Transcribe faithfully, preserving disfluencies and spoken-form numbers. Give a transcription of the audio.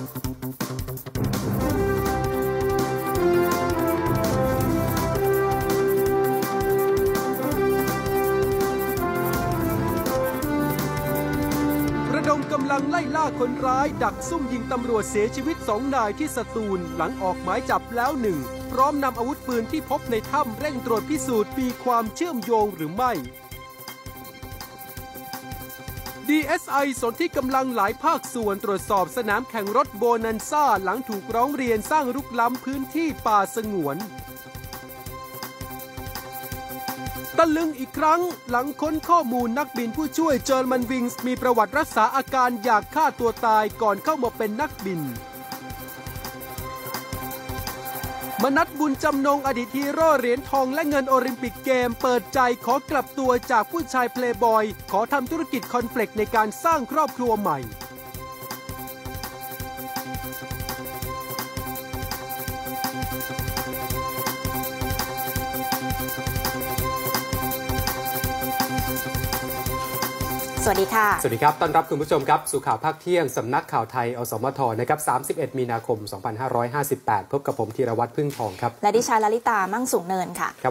ระดมกำลังไล่ล่าคนร้ายดักซุ่มยิงตำรวจเสียชีวิตสองนายที่สตูลหลังออกหมายจับแล้วหนึ่งพร้อมนำอาวุธปืนที่พบในถ้ำเร่งตรวจพิสูจน์มีความเชื่อมโยงหรือไม่ ดี เอส ไอ สนที่กำลังหลายภาคส่วนตรวจสอบสนามแข่งรถโบนันซ่าหลังถูกร้องเรียนสร้างรุกล้ำพื้นที่ป่าสงวนตะลึงอีกครั้งหลังค้นข้อมูลนักบินผู้ช่วยเจอร์มันวิงส์มีประวัติรักษาอาการอยากฆ่าตัวตายก่อนเข้ามาเป็นนักบินมนัสบุญจำนงอดีตฮีโร่เหรียญทองและเงินโอลิมปิกเกมเปิดใจขอกลับตัวจากผู้ชายเพลย์บอยขอทำธุรกิจคอนเฟลกต์ในการสร้างครอบครัวใหม่สวัสดีค่ะสวัสดีครับต้อนรับคุณผู้ชมครับสู่ข่าวภาคเที่ยงสำนักข่าวไทยอสมทนะครับสามสิบเอ็ดมีนาคมสองพันห้าร้อยห้าสิบแปดพบกับผมธีรวัตรพึ่งทองครับและดิฉันลลิตามั่งสูงเนินค่ะ